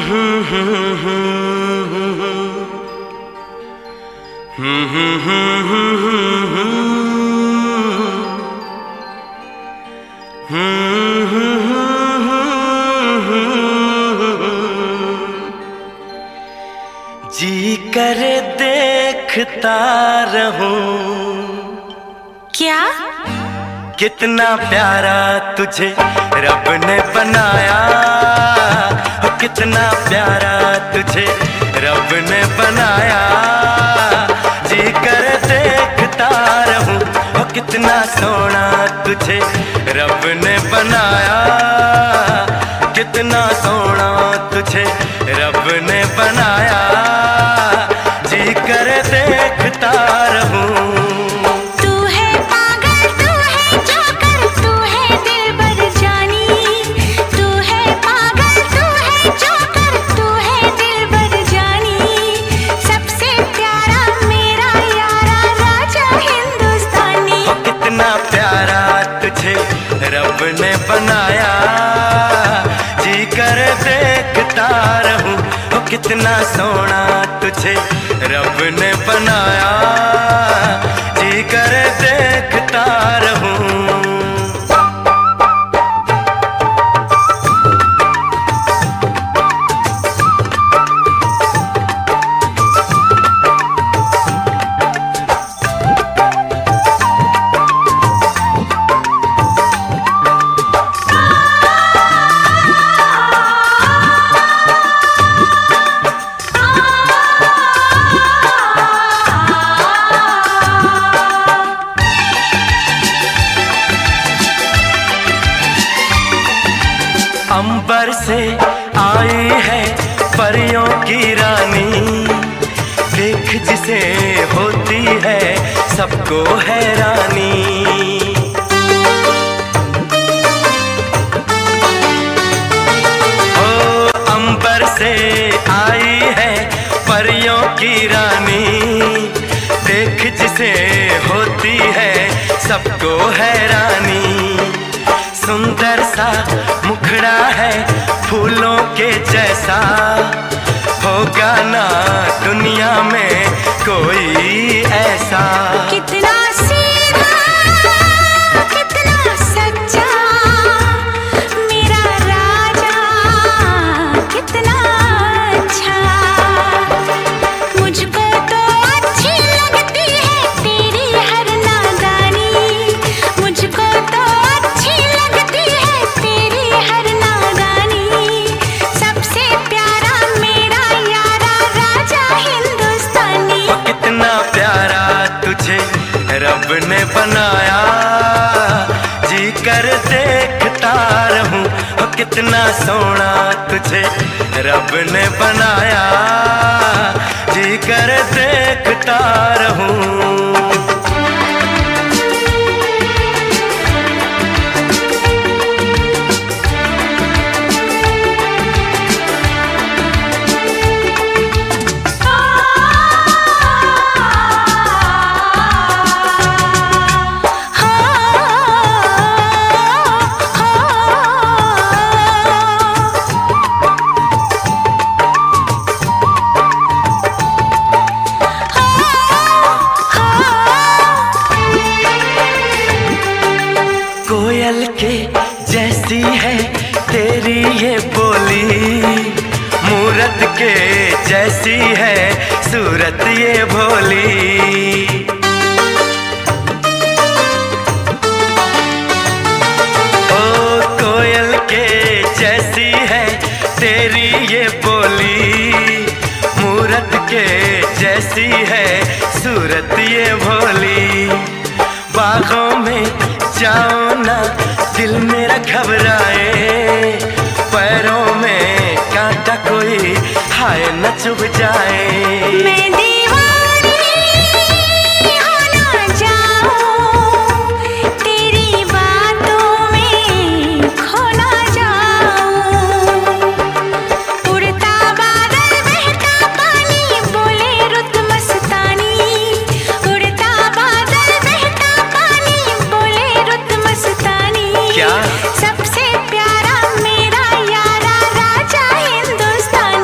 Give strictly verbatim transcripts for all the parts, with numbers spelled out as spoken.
जी करे देखता रहूं। क्या? कितना प्यारा तुझे रब ने बनाया, कितना प्यारा तुझे रब ने बनाया। जी कर देखता रहूं, कितना सोना तुझे रब ने बनाया, कितना सोना तुझे रब ने बनाया। जी कर देखता रहूं। रब ने बनाया, जी कर देखता रहूं, ओ कितना सोना तुझे रब ने बनाया, जी कर देखता रहूं। अंबर से आई है परियों की रानी, देख जिसे होती है सबको हैरानी। ओ अंबर से आई है परियों की रानी, देख जिसे होती है सबको हैरानी। सुंदर सा मुखड़ा है फूलों के जैसा, होगा ना दुनिया में कोई ऐसा। कितना सीधा, कितना सच्चा मेरा राजा, कितना अच्छा। मुझको तो अच्छी लगती है तेरी हर नादानी, मुझको तो रब ने बनाया, जी कर देखता रहूं, ओ कितना सोना तुझे रब ने बनाया, जी कर देखता रहूं। कोयल के जैसी है तेरी ये बोली, मूरत के जैसी है सूरत ये भोली। ओ कोयल के जैसी है तेरी ये बोली, मूरत के जैसी है सूरत ये भोली। बागों में जाओ ना दिल मेरा घबराए, पैरों में कांटा कोई हाय न चुभ जाए। मैं दीवानी हो ना जाऊं, तेरी बातों में खो ना जाऊं। उड़ता बादल बहता पानी बोले रुत मस्तानी, उड़ता बादल बहता पानी बोले रुत मस्तानी। क्या? सबसे प्यारा मेरा यारा राजा हिंदुस्तानी।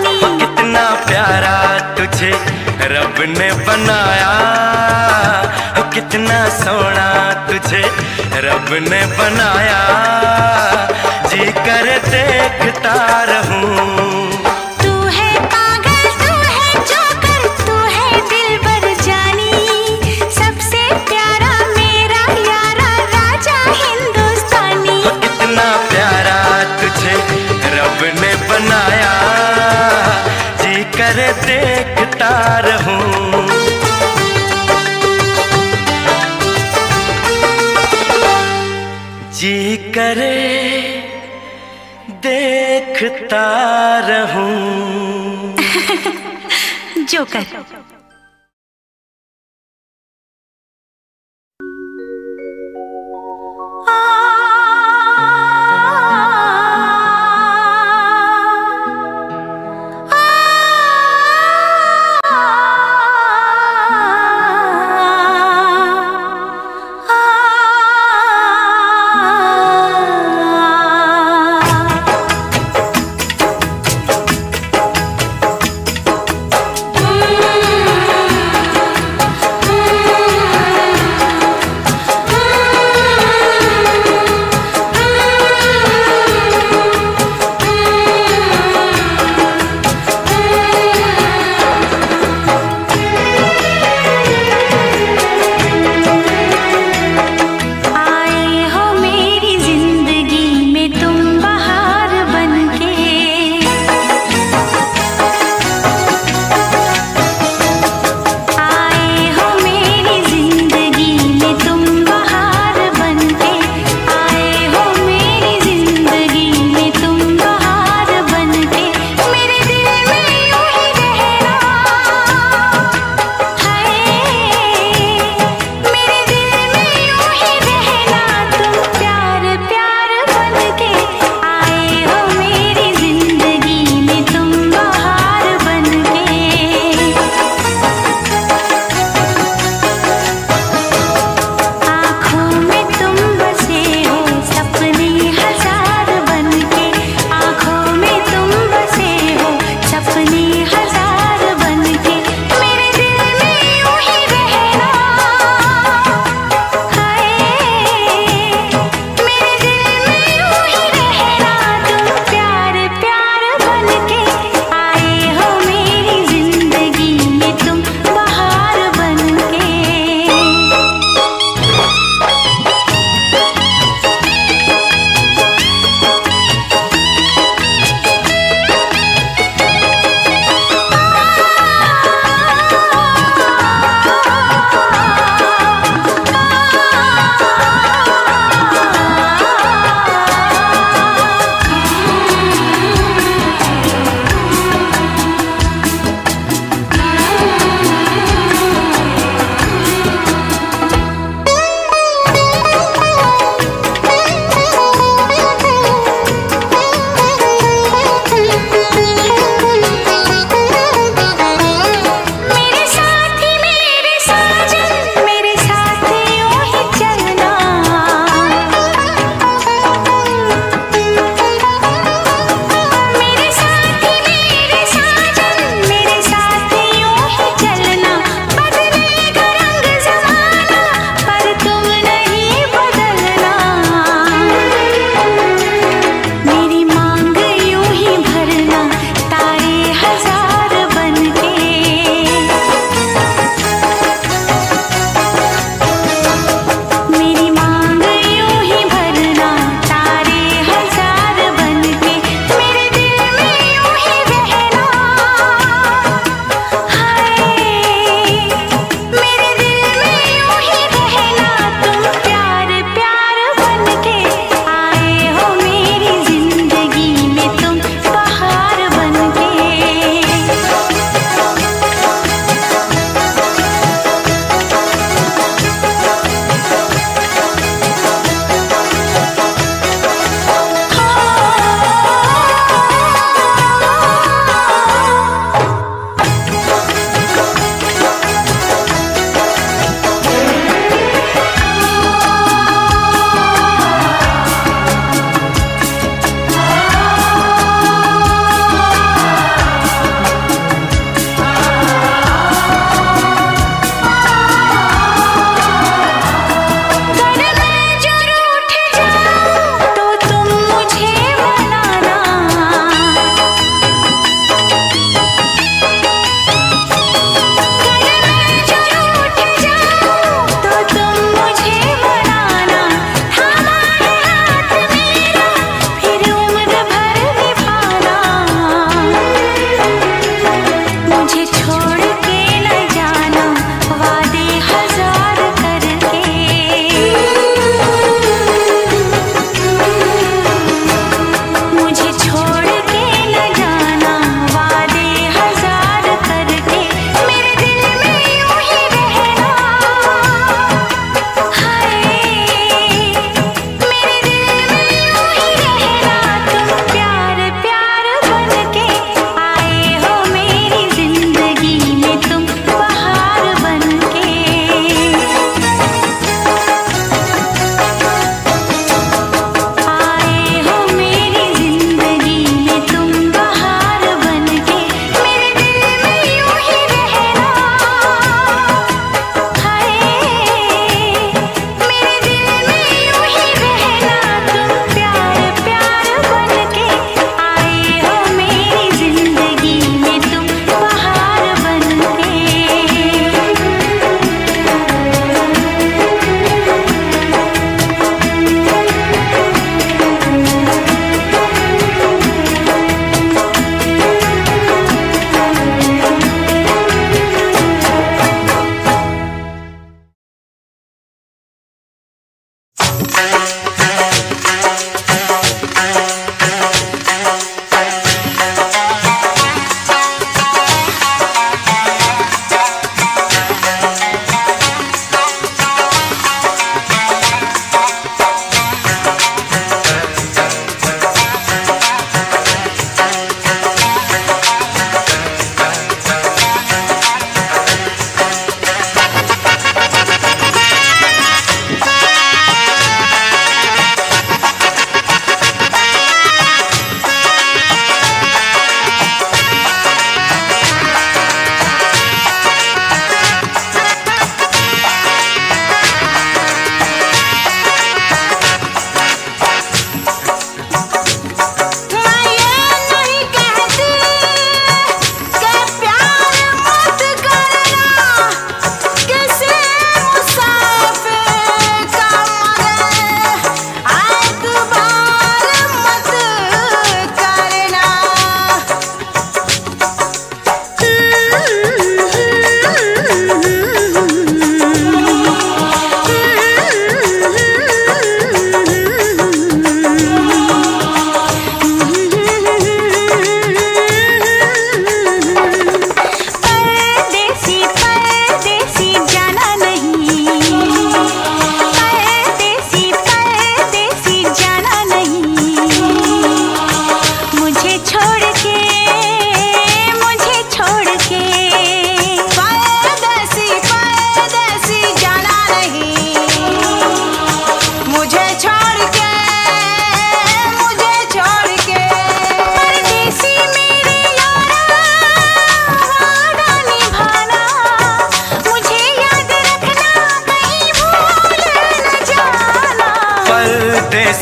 तुझे रब ने बनाया, कितना सोना तुझे रब ने बनाया, जी कर देखता रहूं। तू है पागल, तू है जोकर, तू है दिलबर जानी, सबसे प्यारा मेरा यारा राजा हिंदुस्तानी। कितना प्यारा तुझे रब ने बनाया, जी कर देखता रहूं। जी करे देखता रहूं। जोकर। Thank you.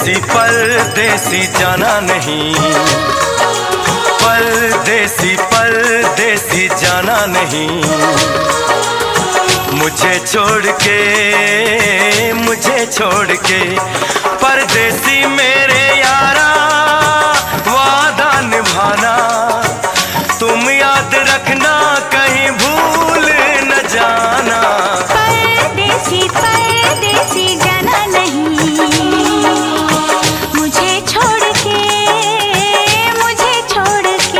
परदेसी परदेसी जाना नहीं, परदेसी परदेसी जाना नहीं, मुझे छोड़ के मुझे छोड़ के। परदेसी मेरे यारा वादा निभाना, तुम याद रखना कहीं भूल न जाना। परदेसी परदेसी जाना नहीं, मुझे छोड़ के मुझे छोड़ के।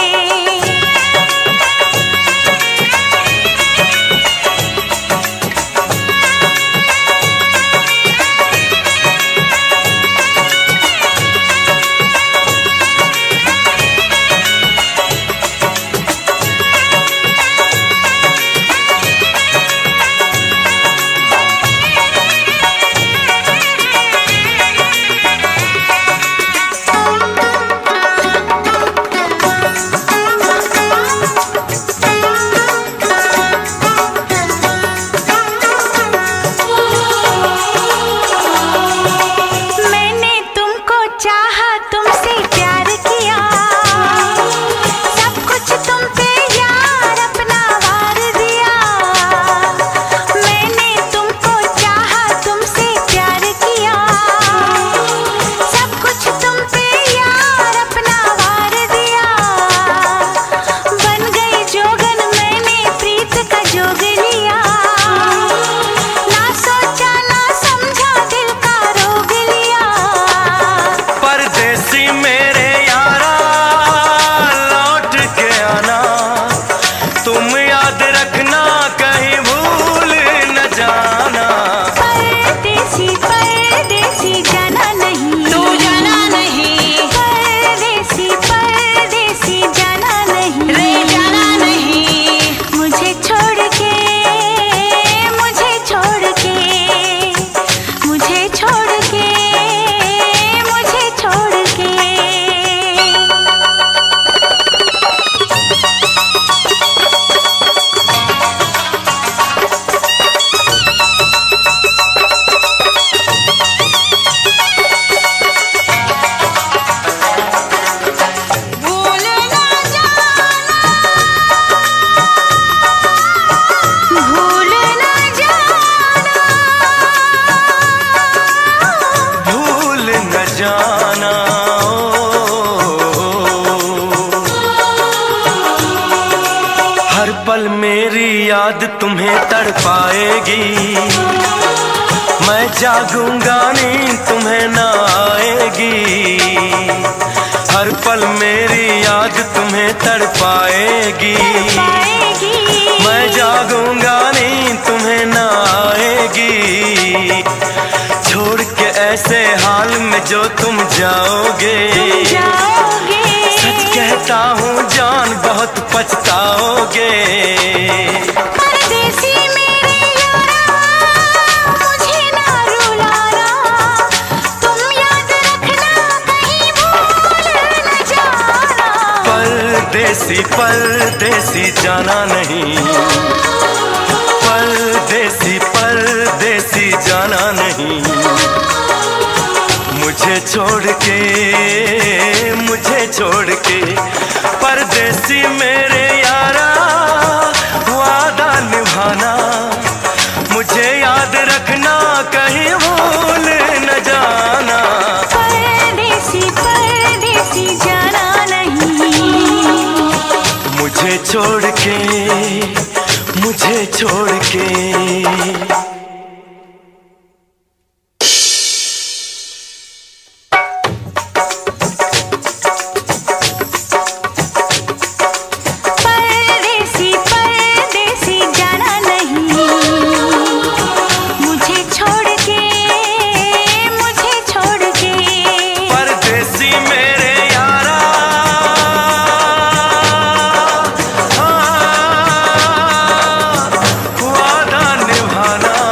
पल मेरी याद तुम्हें तड़पाएगी, मैं जागूंगा नींद तुम्हें न आएगी। हर पल मेरी याद तुम्हें तड़पाएगी, मैं जागूंगा नींद तुम्हें न आएगी। छोड़ के ऐसे हाल में जो तुम जाओगे, सच कहता हूँ जान बहुत पछताओगे। परदेसी मेरे यारा मुझे ना रुलाना, तुम याद रखना कहीं भूल न जाना। परदेसी परदेसी जाना नहीं, परदेसी परदेसी जाना नहीं, मुझे छोड़ के मुझे छोड़ के। परदेसी मेरे यारा वादा निभाना, मुझे याद रखना कहीं भूल न जाना। परदेसी परदेसी जाना नहीं, मुझे छोड़ के मुझे छोड़ के। वादा निभाना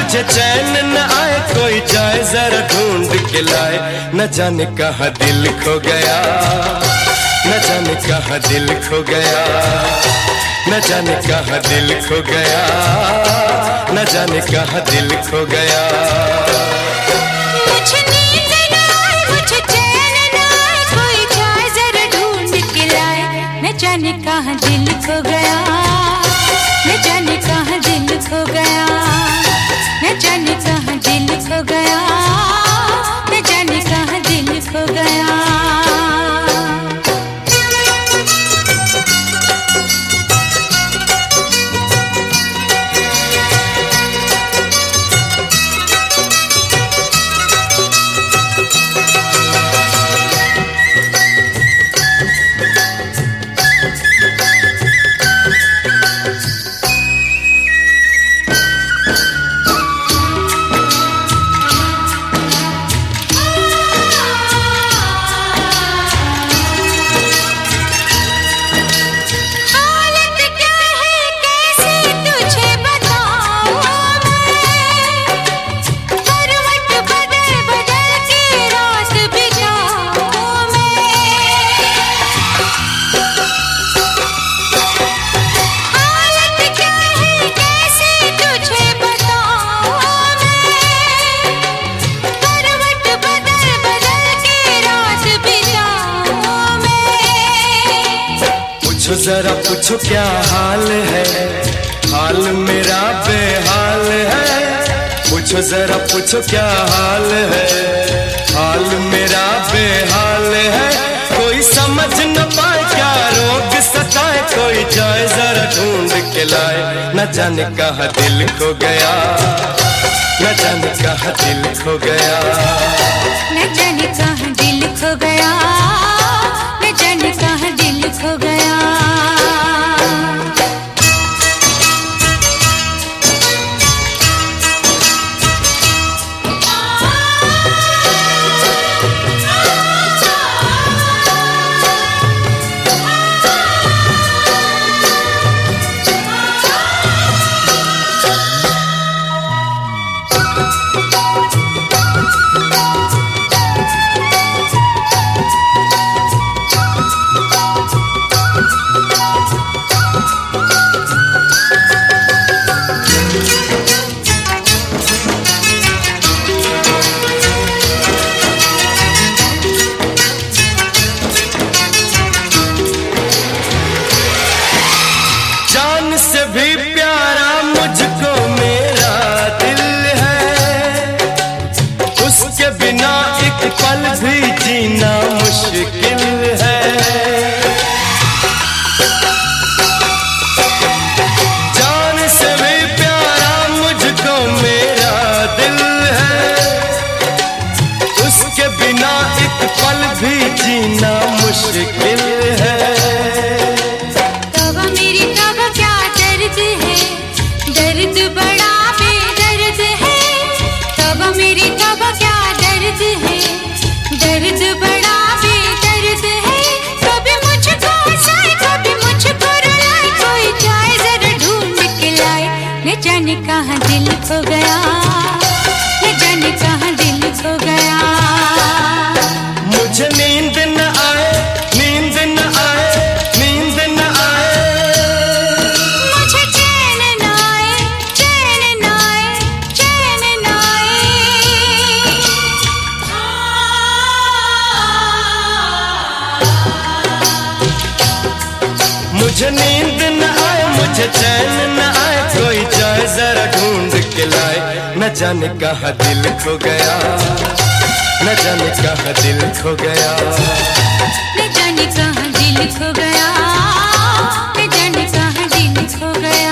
मुझे चैन न आए, कोई जाए जरा ढूंढ के लाए। न जाने कहाँ दिल खो गया, न जाने कहाँ दिल खो गया, न जाने कहाँ दिल खो गया, न जाने कहाँ दिल खो गया। मुझे नींद न आए, मुझे चैन न आए, कोई जाए जरा ढूंढ के लाए। न जाने कहाँ दिल खो गया, न जाने कहाँ दिल खो गया, न जाने कहाँ दिल खो गया, न जाने कहाँ दिल खो गया। पूछो जरा पूछो क्या हाल है, हाल मेरा बेहाल है। पूछो जरा पूछो क्या हाल है, हाल मेरा बेहाल है। कोई समझ न पाए क्या रोग सताए, कोई जाए जरा ढूंढ के लाए। न जाने कहाँ दिल खो गया, न जाने कहाँ दिल खो गया, न जाने कहाँ दिल खो गया, न जाने कहाँ दिल खो गया। से भी प्यारा मुझको मेरा दिल है, उसके बिना एक पल भी जीना मुश्किल है। जान से भी प्यारा मुझको मेरा दिल है, उसके बिना एक पल भी जीना मुश्किल है। दर्द बड़ा बेदर्द है, तब मेरी तब क्या दर्द है, दर्द बड़ा बेदर्द है। कभी मुझको हंसाए, कभी मुझको रुलाए, कोई जाए जरा ढूंढ के लाए। न जाने कहाँ दिल खो गया, न जाने कहाँ दिल खो गया। मुझे नींद न आए, नींद न आए, नींद न आए। मुझे नींद न आए, मुझे चैन न आए, कोई जाए जरा ढूंढ के लाए। न जाने कहाँ दिल खो गया, न जाने कहाँ दिल खो गया, न जाने कहाँ दिल खो गया, न जाने कहाँ दिल खो गया।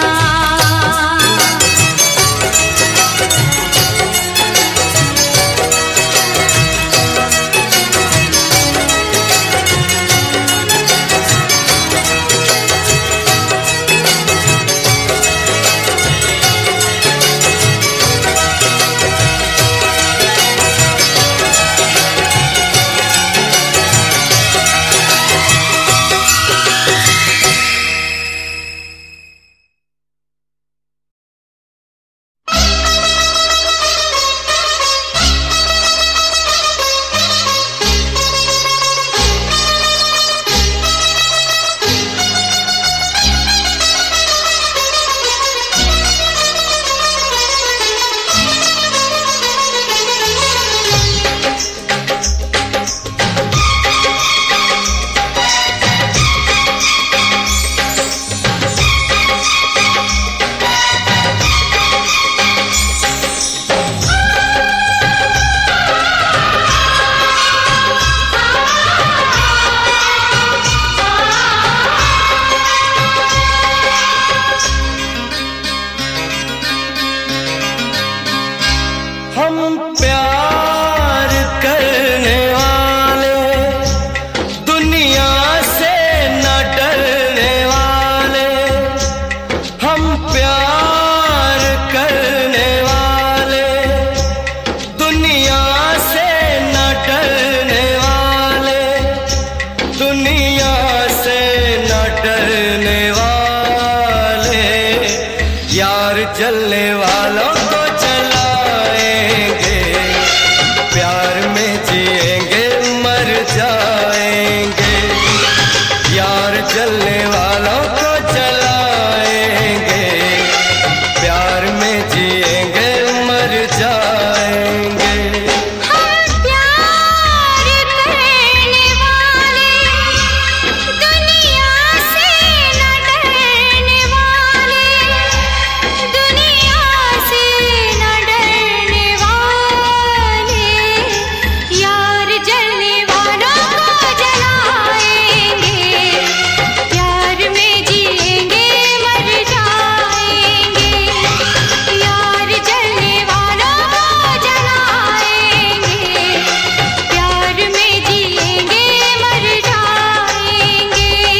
यार जलने वालों को जलाएंगे, प्यार में जिएंगे मर जाएंगे। यार जलने वालों को जलाएंगे, प्यार में जिएंगे मर जाएंगे। हम प्यार करने वाले, दुनिया से न डरने वाले, दुनिया से न डरने वाले। यार जलने वालों को जलाएंगे, प्यार में जिएंगे मर जाएंगे। यार जलने वालों को जलाएंगे, प्यार में जिएंगे मर जाएंगे।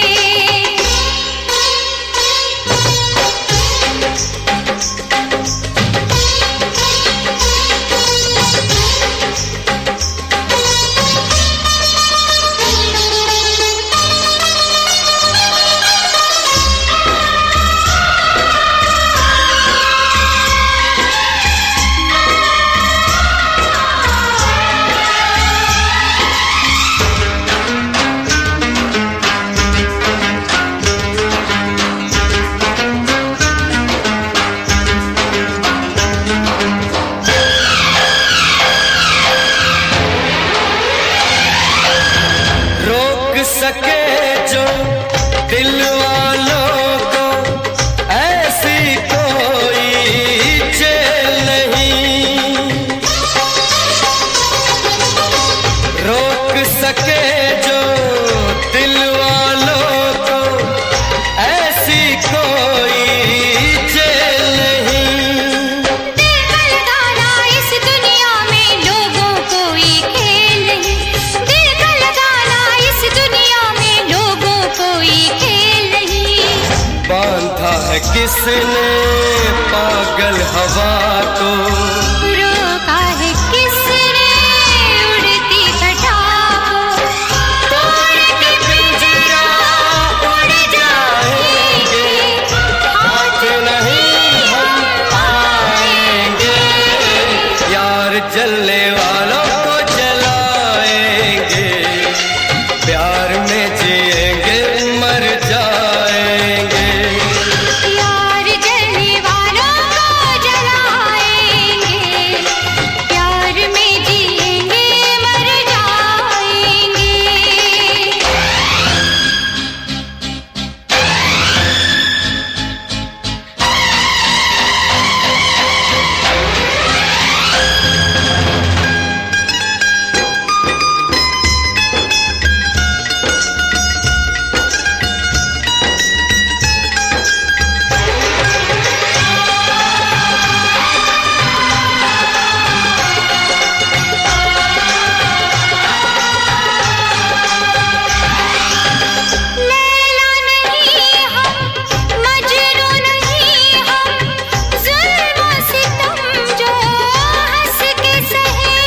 रोक सके जो दिल वालों को ऐसी कोई जेल नहीं। रोक सके जो दिल वालों को ऐसी कोई जेल नहीं। दिल का लगाना इस दुनिया में लोगों कोई खेल नहीं। दिल का लगाना इस दुनिया में लोगों कोई खेल नहीं। बांधा है किसने पागल हवा को, रोका है किसने उड़ती घटा को। तोड़ के पिंजरा उड़ जाएंगे, हाथ नहीं हम आएंगे। यार जलने वालों को जलाएंगे, प्यार में जिएंगे मर जाएंगे। यार जलने वालों को जलाएंगे, प्यार में जिएंगे मर जाएंगे। लैला नहीं हम, मजनू नहीं हम, जुल्म सितम जो हंस के सहे।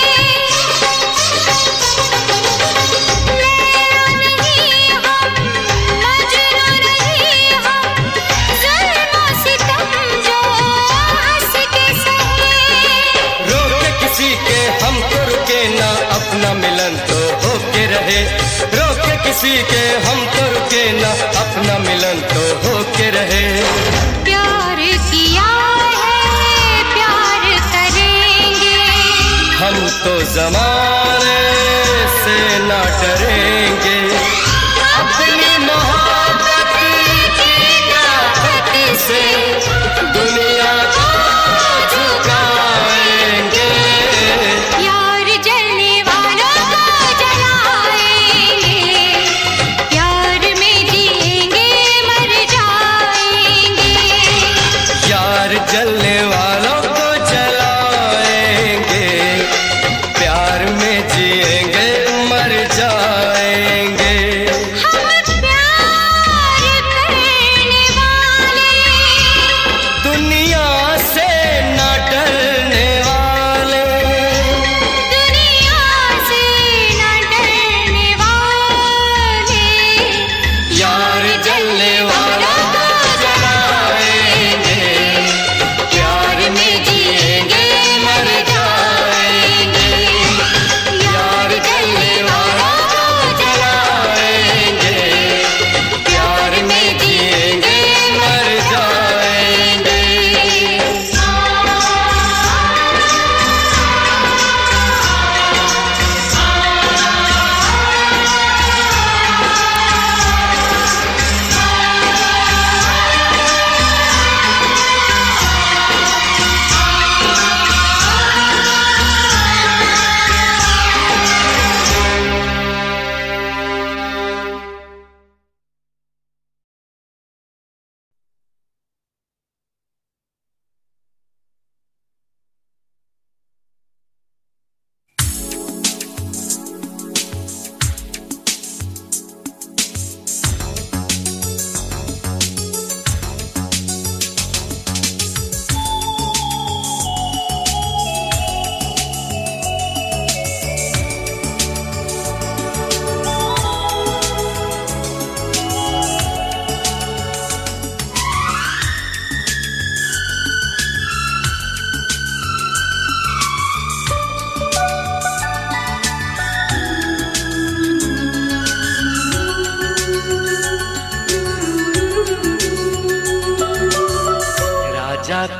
लैला नहीं हम, मजनू नहीं हम, जुल्म सितम जो हंस के सहे। रोके किसी के हम तो रुके ना, अपना मिलन तो होके रहे। रोके किसी के हम तो रुके ना, अपना मिलन तो होके रहे। प्यार किया है प्यार करेंगे, हम तो जमाने से ना डरेंगे। अपनी मोहब्बत की ताकत से दुनिया को झुकाएंगे। यार जलने वालों को जलाएंगे, प्यार में जिएंगे मर जाएंगे। यार जलने वालों को जलाएंगे, प्यार में जिएंगे मर जाएंगे। हम प्यार करने वाले, दुनिया से न डरने वाले, दुनिया से न डरने वाले। यार जलने वालों को जलाएंगे,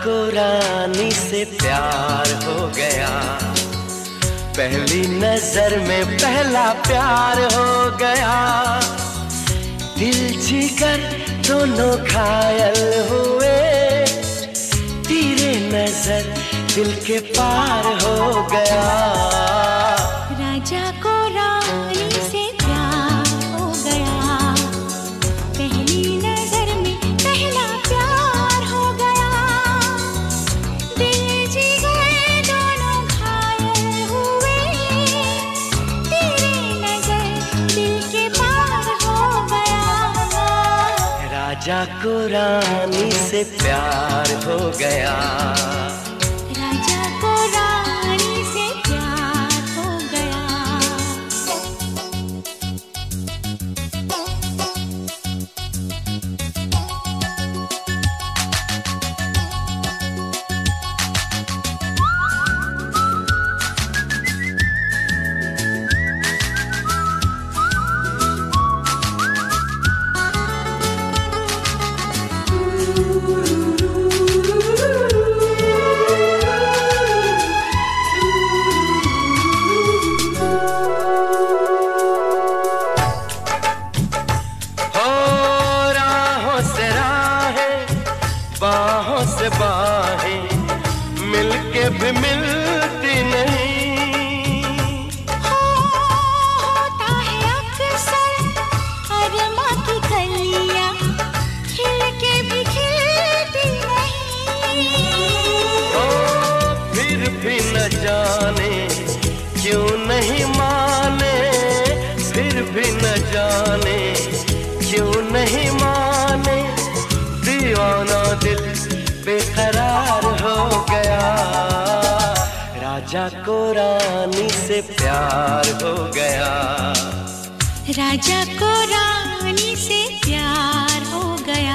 को रानी से प्यार हो गया, पहली नजर में पहला प्यार हो गया। दिल जिगर दोनों घायल हुए, तेरे नजर दिल के पार हो गया। राजा को रानी से प्यार हो गया, पहली नजर में पहला प्यार हो गया। दिल जिगर दोनों घायल हुए, तेरे नजर दिल के पार हो गया। राजा को रानी से प्यार हो गया, राजा को रानी से प्यार हो गया। बाहों से बाहें मिलके भी मिलती नहीं। होता है अक्सर अरमा की कलियां खिल के भी खिलती नहीं। ओ फिर भी न जाने क्यों नहीं माने, फिर भी न जाने क्यों नहीं माने। दीवाना दिल बेकरार हो गया, राजा को रानी से प्यार हो गया। राजा को रानी से प्यार हो गया।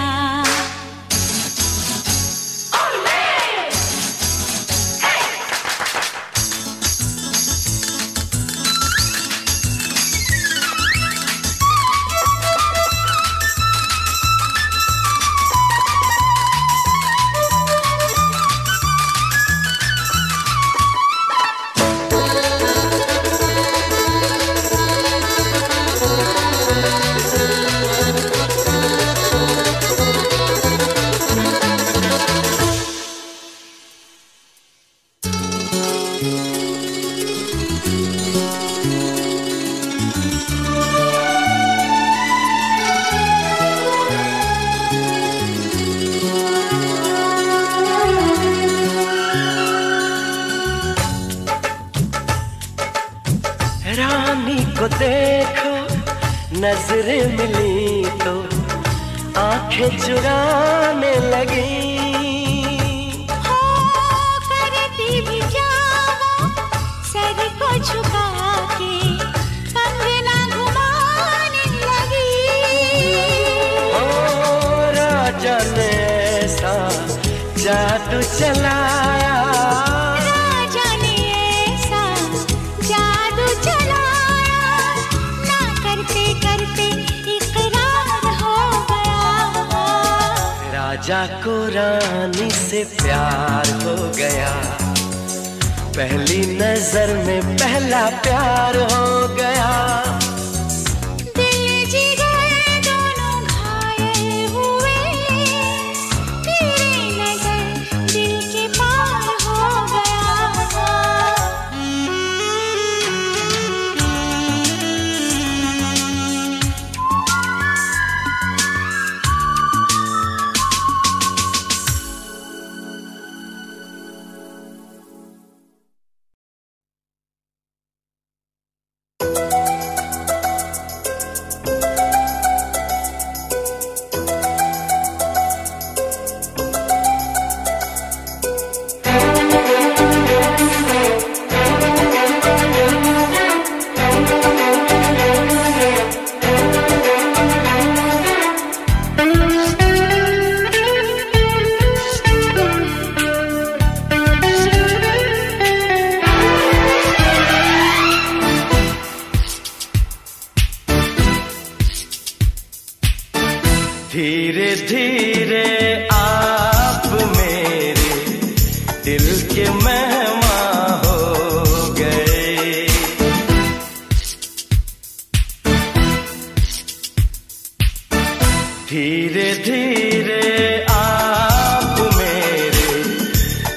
रानी को देखो नजरें मिली तो आंखें चुराने लगी। हो करती भी जाओ सर को झुका के कंगना घुमाने लगी। ओ राजा ने ऐसा जादू चलाया, राजा को रानी से प्यार हो गया, पहली नजर में पहला प्यार हो गया। दिल जिगर दोनों घायल हुए, तेरे नजर दिल के पार हो गया।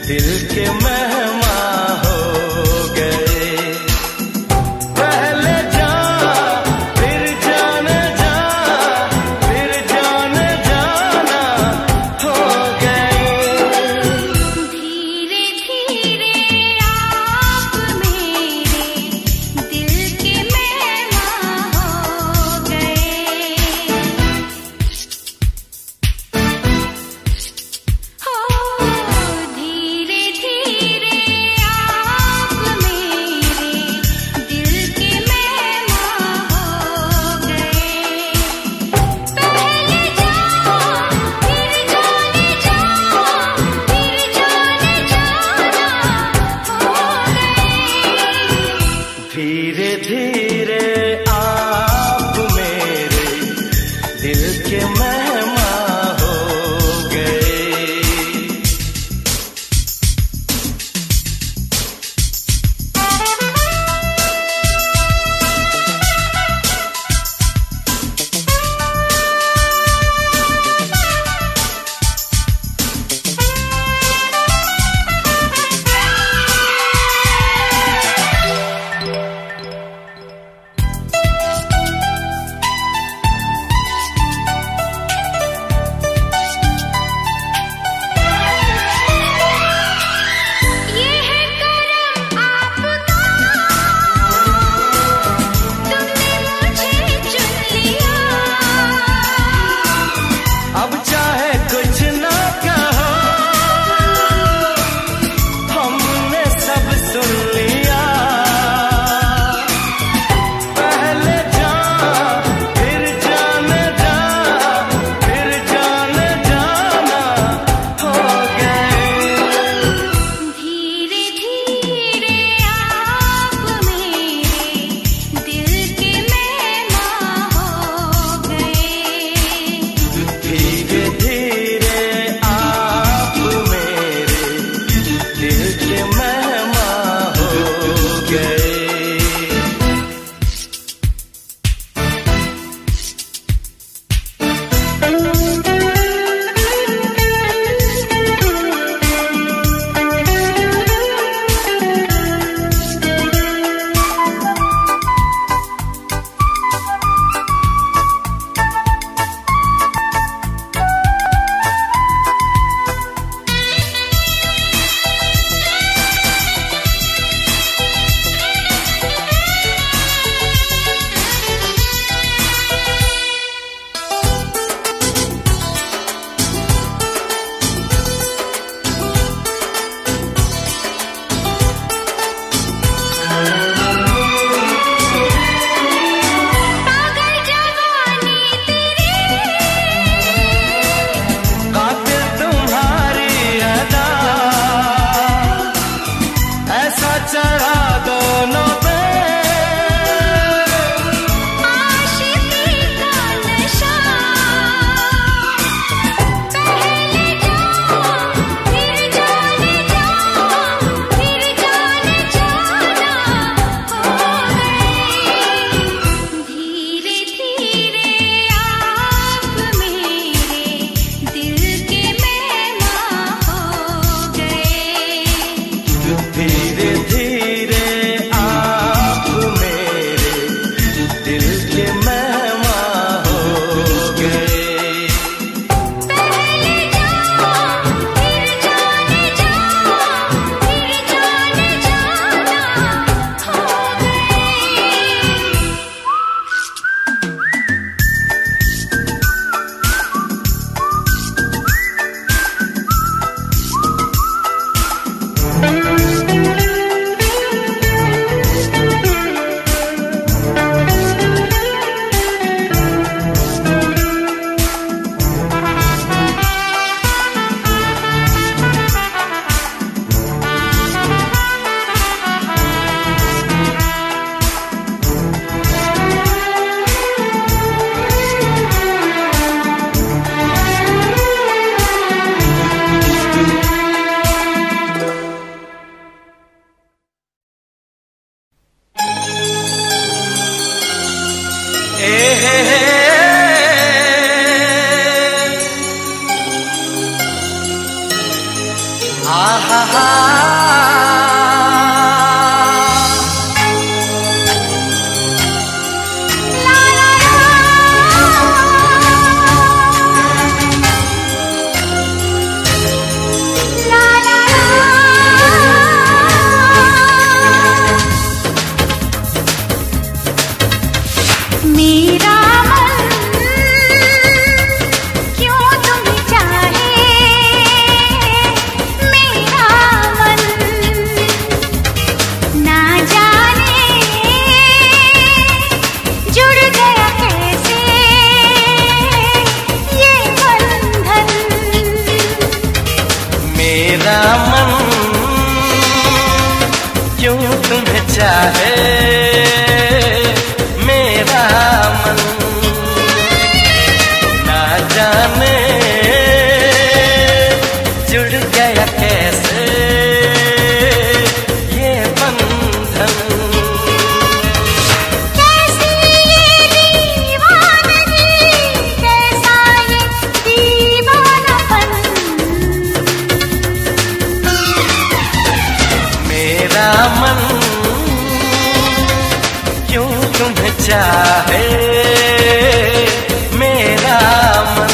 दिल के मेहमान हो गए। पहले जा फिर जाने जा, फिर जाने जाना हो गए। धीरे धीरे आप मेरे दिल के मेहमान हो गए। हो धीरे धीरे चाहा चाहे मेरा मन ना जाने जुड़ गया कैसे ये बंधन। कैसी ये दीवानगी, कैसा ये दीवानापन, मेरा मन तुम्हें चाहे मेरा मन।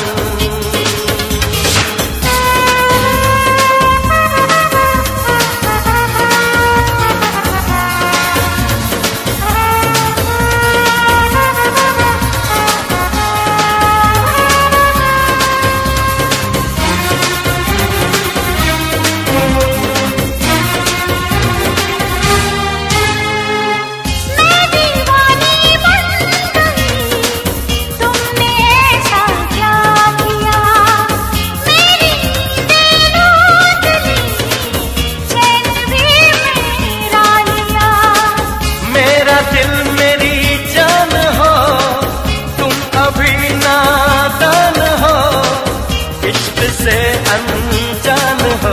से अनजान हो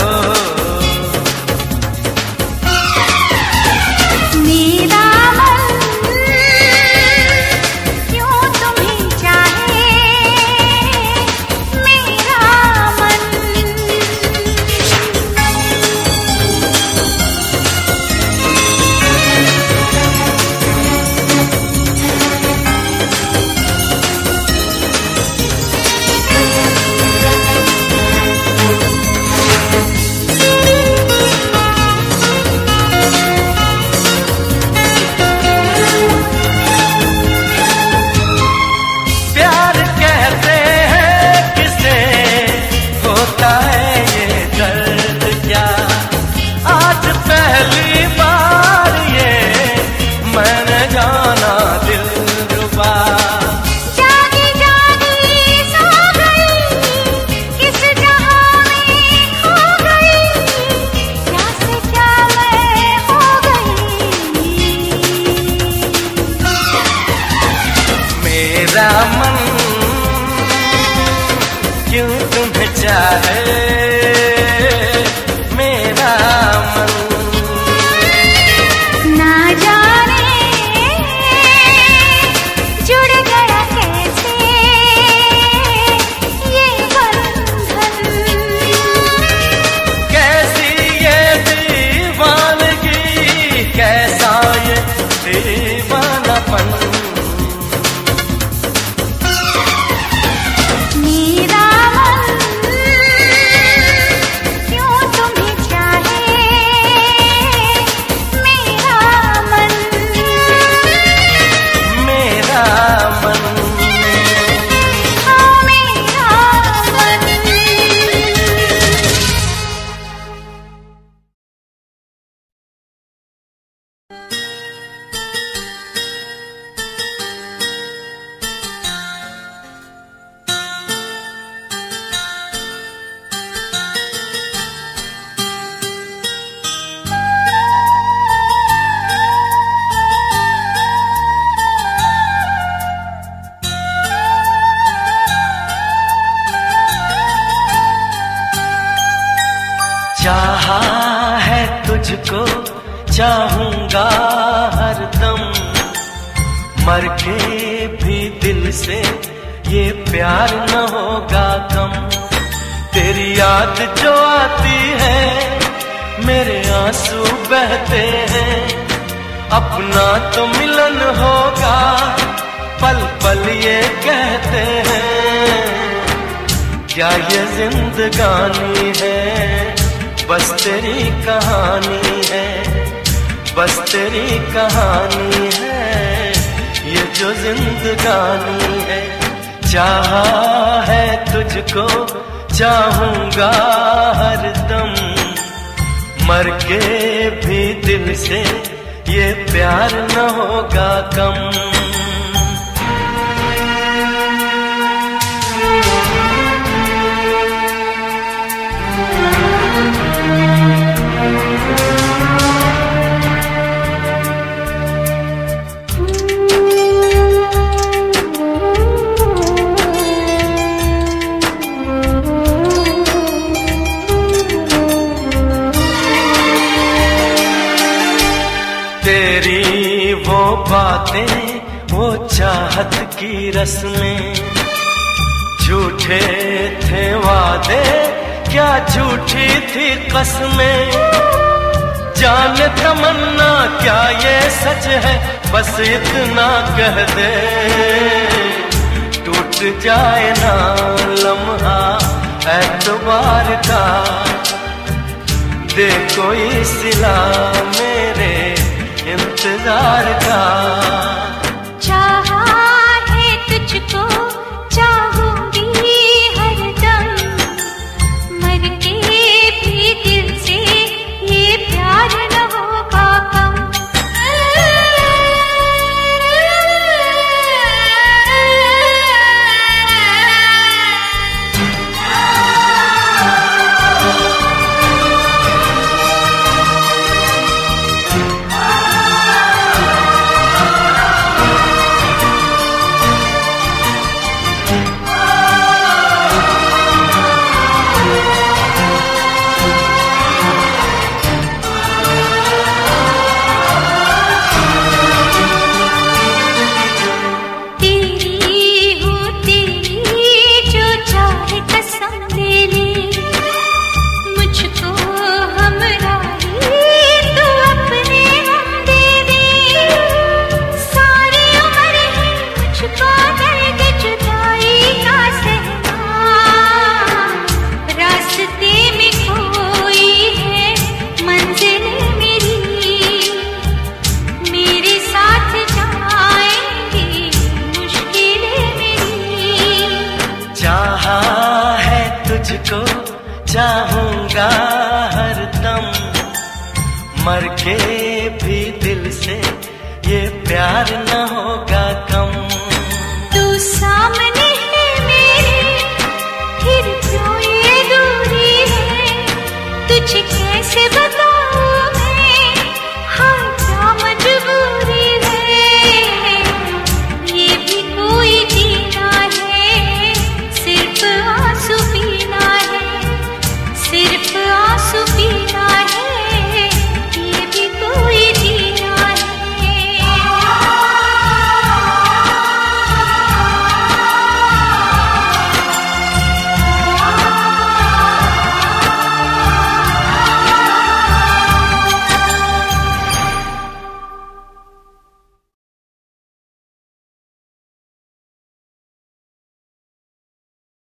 मेरा मन क्यों तुम्हें चाहे मेरा मन। मेरा मन क्यों तुम्हें चाहे मेरा मन। ना जाने जुड़ गया कैसे ये बंधन, कैसी ये दीवानगी, कैसा ये दीवानापन। चाहा है तुझको चाहूंगा हरदम, मर के भी दिल से ये प्यार न होगा कम। तेरी याद जो आती है मेरे आंसू बहते हैं। अपना तो मिलन होगा पल पल ये कहते हैं। क्या ये जिंदगानी है, बस तेरी कहानी है, बस तेरी कहानी है, ये जो जिंदगानी है। चाहा है तुझको चाहूंगा हरदम, मर के भी दिल से ये प्यार न होगा कम। तेरी वो बातें वो चाहत की रस्में, झूठे थे वादे क्या झूठी थी कसमें। जाने तमन्ना क्या ये सच है, बस इतना कह दे टूट जाए ना लम्हा एतबार का। दे कोई सिला मेरे इंतजार का। चाहा है तुझको चाहूंगी हरदम, मर के भी दिल से ये प्यार न होगा कम। तुझको चाहूंगा हरदम, मर के भी दिल से ये प्यार न होगा कम।